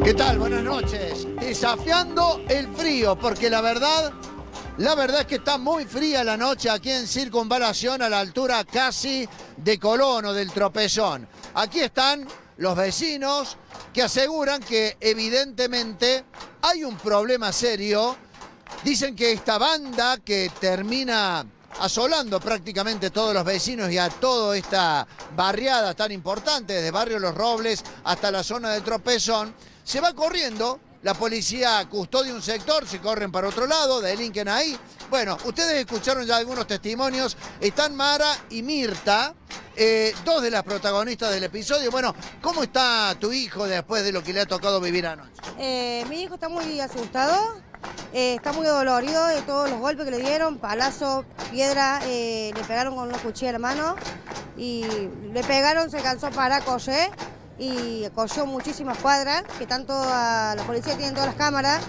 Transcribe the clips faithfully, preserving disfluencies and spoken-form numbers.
¿Qué tal? Buenas noches. Desafiando el frío, porque la verdad, la verdad es que está muy fría la noche aquí en Circunvalación, a la altura casi de Colón o del Tropezón. Aquí están los vecinos que aseguran que evidentemente hay un problema serio. Dicen que esta banda que termina asolando prácticamente todos los vecinos y a toda esta barriada tan importante, desde Barrio Los Robles hasta la zona del Tropezón, se va corriendo. La policía custodia un sector, se corren para otro lado, delinquen ahí. Bueno, ustedes escucharon ya algunos testimonios. Están Mara y Mirta, eh, dos de las protagonistas del episodio. Bueno, ¿cómo está tu hijo después de lo que le ha tocado vivir anoche? Eh, mi hijo está muy asustado, eh, está muy dolorido de todos los golpes que le dieron, palazo, piedra, eh, le pegaron con una cuchilla en la mano y le pegaron, se cansó para correr y corrió muchísimas cuadras, que tanto a la policía tienen todas las cámaras.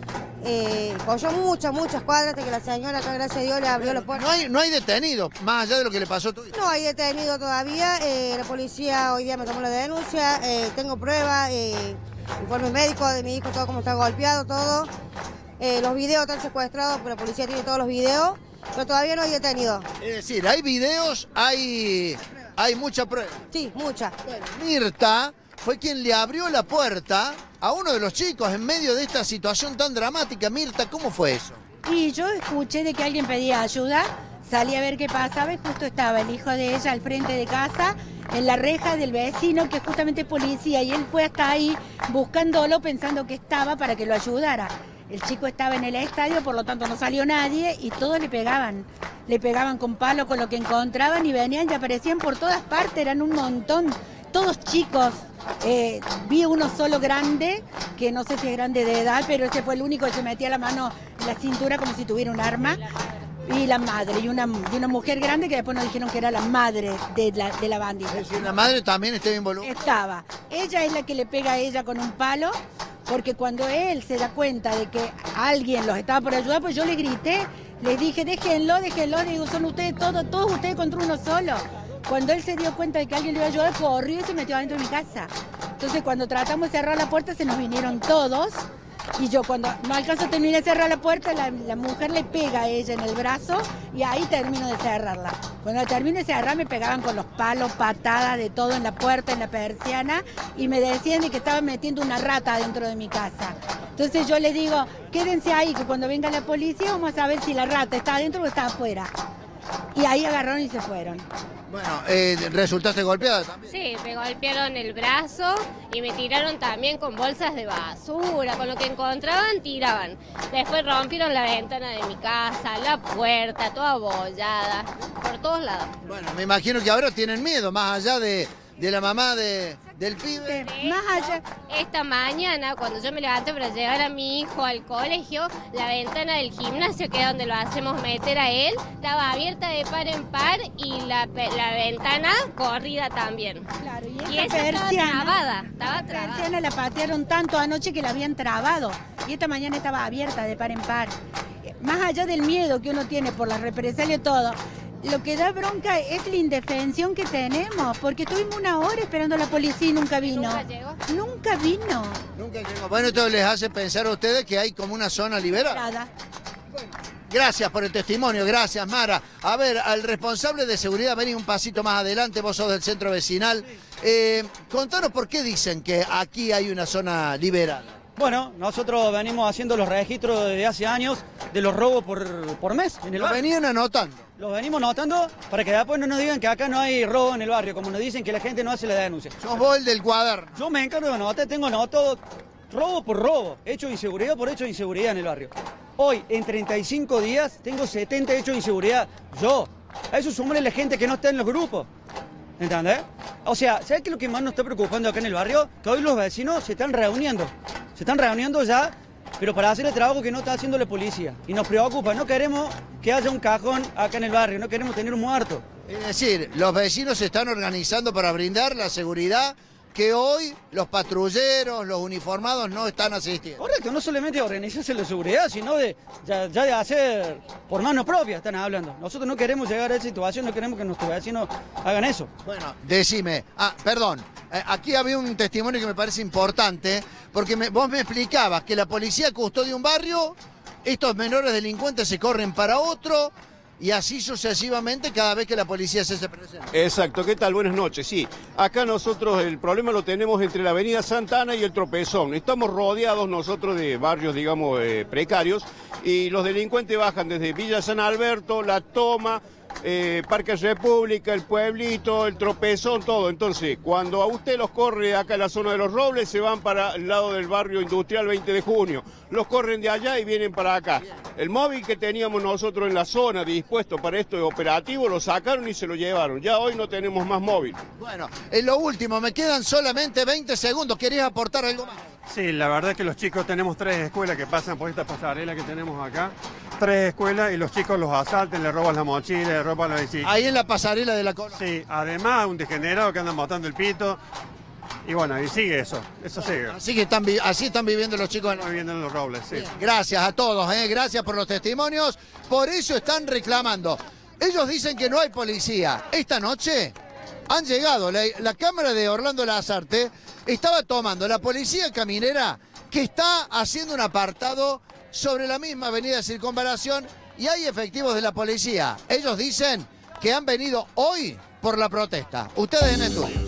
Eh, corrió muchas, muchas cuadras hasta que la señora, acá, gracias a Dios, le abrió la puerta. No hay, no hay detenido, más allá de lo que le pasó a tu hijo. No hay detenido todavía, eh, la policía hoy día me tomó la denuncia, eh, tengo pruebas, eh, informe médico de mi hijo, todo como está golpeado, todo. Eh, los videos están secuestrados, pero la policía tiene todos los videos, pero todavía no hay detenido. Es decir, hay videos, hay, hay mucha prueba. Sí, mucha. Bueno, Mirta fue quien le abrió la puerta a uno de los chicos en medio de esta situación tan dramática. Mirta, ¿cómo fue eso? Y yo escuché de que alguien pedía ayuda, salí a ver qué pasaba y justo estaba el hijo de ella al frente de casa, en la reja del vecino, que justamente es policía, y él fue hasta ahí buscándolo pensando que estaba para que lo ayudara. El chico estaba en el estadio, por lo tanto no salió nadie y todos le pegaban. Le pegaban con palo, con lo que encontraban y venían y aparecían por todas partes, eran un montón. Todos chicos, eh, vi uno solo grande, que no sé si es grande de edad, pero ese fue el único que se metía la mano en la cintura como si tuviera un arma. Y la madre, y una, y una mujer grande que después nos dijeron que era la madre de la, de la bandita. Es decir, la madre también está involucrada. Estaba. Ella es la que le pega a ella con un palo, porque cuando él se da cuenta de que alguien los estaba por ayudar, pues yo le grité, les dije, déjenlo, déjenlo, digo, son ustedes todos, todos ustedes contra uno solo. Cuando él se dio cuenta de que alguien le iba a ayudar, corrió y se metió adentro de mi casa. Entonces, cuando tratamos de cerrar la puerta, se nos vinieron todos. Y yo, cuando no alcanzo a terminar de cerrar la puerta, la, la mujer le pega a ella en el brazo y ahí termino de cerrarla. Cuando termino de cerrar, me pegaban con los palos, patadas, de todo en la puerta, en la persiana, y me decían de que estaban metiendo una rata dentro de mi casa. Entonces yo les digo, quédense ahí, que cuando venga la policía vamos a ver si la rata está adentro o está afuera. Y ahí agarraron y se fueron. Bueno, eh, ¿resultaste golpeada también? Sí, me golpearon el brazo y me tiraron también con bolsas de basura, con lo que encontraban tiraban. Después rompieron la ventana de mi casa, la puerta, toda abollada, por todos lados. Bueno, me imagino que ahora tienen miedo, más allá de, de la mamá de, del pibe. De más allá, esta mañana, cuando yo me levanté para llevar a mi hijo al colegio, la ventana del gimnasio, que es donde lo hacemos meter a él, estaba abierta de par en par y la, la ventana corrida también. Claro, y, y esa estaba trabada, estaba trabada. La persiana la patearon tanto anoche que la habían trabado y esta mañana estaba abierta de par en par. Más allá del miedo que uno tiene por la represalia y todo, lo que da bronca es la indefensión que tenemos, porque estuvimos una hora esperando a la policía y nunca vino. ¿Nunca llegó? Nunca vino. Nunca llegó. Bueno, esto les hace pensar a ustedes que hay como una zona liberada. Nada. Gracias por el testimonio, gracias Mara. A ver, al responsable de seguridad, vení un pasito más adelante, vos sos del centro vecinal. Eh, contanos por qué dicen que aquí hay una zona liberada. Bueno, nosotros venimos haciendo los registros desde hace años de los robos por, por mes en el Lo barrio. venían anotando. Los venimos notando para que después no nos digan que acá no hay robo en el barrio, como nos dicen que la gente no hace la denuncia. Sos vos el del cuaderno. Yo me encargo de anotar, tengo anotado robo por robo, hecho de inseguridad por hecho de inseguridad en el barrio. Hoy, en treinta y cinco días, tengo setenta hechos de inseguridad yo. A eso sumarle la gente que no está en los grupos. ¿Entendés? O sea, ¿sabes qué es lo que más nos está preocupando acá en el barrio? Que hoy los vecinos se están reuniendo. Se están reuniendo ya, pero para hacer el trabajo que no está haciendo la policía. Y nos preocupa, no queremos que haya un cajón acá en el barrio, no queremos tener un muerto. Es decir, los vecinos se están organizando para brindar la seguridad que hoy los patrulleros, los uniformados no están asistiendo. Correcto, no solamente de organizarse la seguridad, sino de ya, ya de hacer por mano propia, están hablando. Nosotros no queremos llegar a esa situación, no queremos que nuestros vecinos hagan eso. Bueno, decime, ah, perdón, eh, aquí había un testimonio que me parece importante, porque me, vos me explicabas que la policía custodia un barrio, estos menores delincuentes se corren para otro, y así sucesivamente cada vez que la policía se hace presente. Exacto, ¿qué tal? Buenas noches. Sí, acá nosotros el problema lo tenemos entre la avenida Santana y el Tropezón. Estamos rodeados nosotros de barrios, digamos, eh, precarios, y los delincuentes bajan desde Villa San Alberto, La Toma, eh, Parque República, el Pueblito, el Tropezón, todo. Entonces, cuando a usted los corre acá en la zona de Los Robles, se van para el lado del barrio industrial veinte de junio. Los corren de allá y vienen para acá. El móvil que teníamos nosotros en la zona dispuesto para esto de operativo, lo sacaron y se lo llevaron. Ya hoy no tenemos más móvil. Bueno, en lo último, me quedan solamente veinte segundos. ¿Querías aportar algo más? Sí, la verdad es que los chicos tenemos tres escuelas que pasan por esta pasarela que tenemos acá. Tres escuelas y los chicos los asaltan, le roban la mochila, le roban la bicicleta. Ahí en la pasarela de la Colón. Sí, además un degenerado que andan botando el pito. Y bueno, y sigue eso, eso sigue. Así que están, así están viviendo los chicos. Están viviendo en Los Robles, sí. Bien, gracias a todos, ¿eh? Gracias por los testimonios. Por eso están reclamando. Ellos dicen que no hay policía. Esta noche han llegado, la, la cámara de Orlando Lazarte estaba tomando la policía caminera que está haciendo un apartado sobre la misma avenida Circunvalación y hay efectivos de la policía. Ellos dicen que han venido hoy por la protesta. Ustedes en estudio.